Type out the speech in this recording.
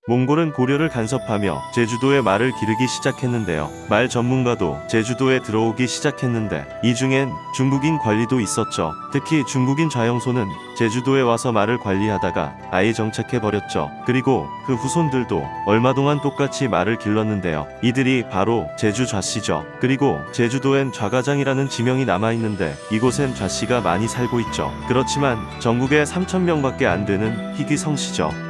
몽골은 고려를 간섭하며 제주도에 말을 기르기 시작했는데요. 말 전문가도 제주도에 들어오기 시작했는데 이 중엔 중국인 관리도 있었죠. 특히 중국인 좌영소는 제주도에 와서 말을 관리하다가 아예 정착해버렸죠. 그리고 그 후손들도 얼마 동안 똑같이 말을 길렀는데요. 이들이 바로 제주 좌씨죠. 그리고 제주도엔 좌가장이라는 지명이 남아있는데 이곳엔 좌씨가 많이 살고 있죠. 그렇지만 전국에 3,000명밖에 안 되는 희귀 성씨죠.